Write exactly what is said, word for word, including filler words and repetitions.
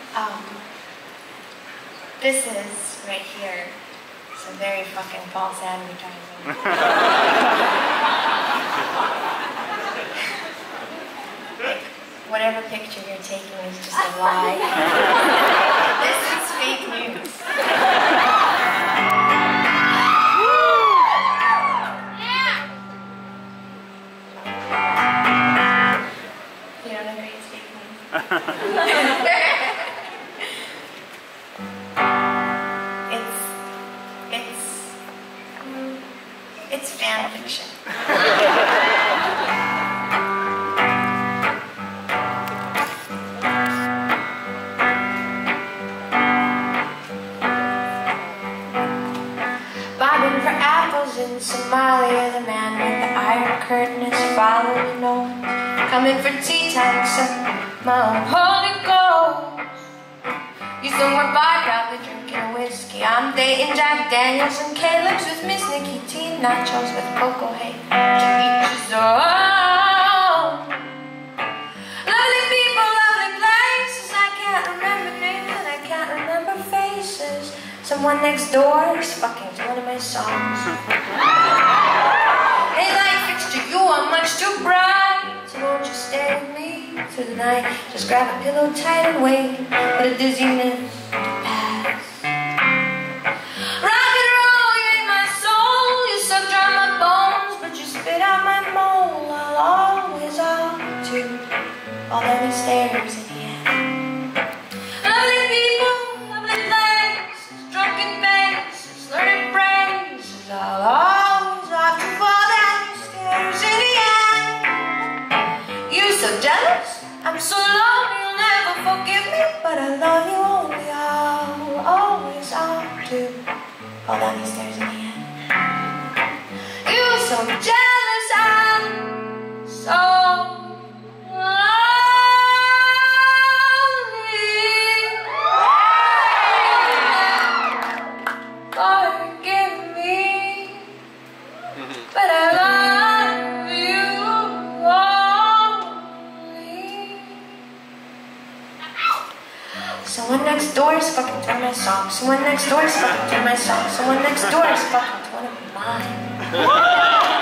Um, this is, right here, some very fucking false advertising. Like, whatever picture you're taking is just a lie. This is fake news. You don't agree it's fake news? It's, it's, it's fan fiction. Bobbing for apples in Somalia, the man with the iron curtain is following on. Coming for tea time, except my own Holy Ghost. You somewhere bar, probably drinking whiskey. I'm dating Jack Daniels and Caleb's with Miss Nikki T. Nachos with Coco Hay. To each his own. Lovely people, lovely places. I can't remember names and I can't remember faces. Someone next door is fucking to one of my songs. Hey, light fixture, you are much too bright. So won't you stay with me through the night? Just grab a pillow tight and wait for the dizziness to pass. Rock and roll, you ain't my soul. You suck dry my bones, but you spit out my mole. I'll always ought to fall down these stairs in the end. Lovely people, lovely places, drunken faces, slurred phrases. I'll always ought to fall down these stairs in the end. You're so jealous, I'm so lonely, you'll never forgive me, but I love you only. I'll always ought to fall down these stairs in the end. You're so jealous, I'm so lonely. Forgive me, but I love you only. Someone next door is fucking to my song. Someone next door is fucking to my song. Someone next door is fucking to one of mine.